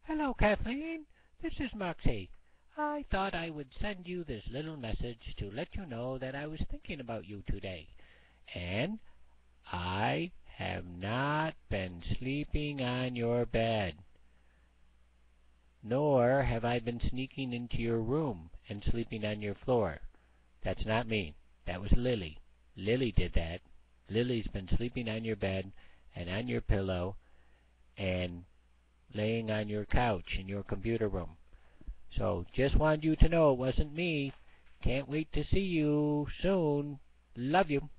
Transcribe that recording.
Hello, Kathleen. This is Moxie. I thought I would send you this little message to let you know that I was thinking about you today. And I have not been sleeping on your bed, nor have I been sneaking into your room and sleeping on your floor. That's not me. That was Lily. Lily did that. Lily's been sleeping on your bed and on your pillow and laying on your couch in your computer room. So just wanted you to know it wasn't me. Can't wait to see you soon. Love you.